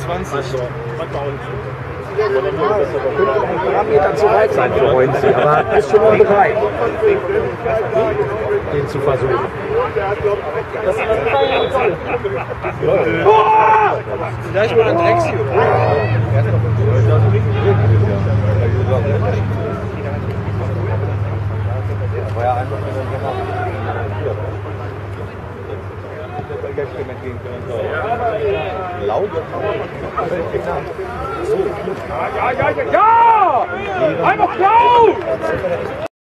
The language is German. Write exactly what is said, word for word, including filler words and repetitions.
fünfundzwanzig. Also, manchmal auch nicht. Könnte ein Parameter zu weit sein für Hoinzi, aber ist schon mal bereit, den zu versuchen. Das ist oh! Vielleicht mal ein Drexi. War ja einfach laut. Ja, ja, ja, ja! Einfach laut!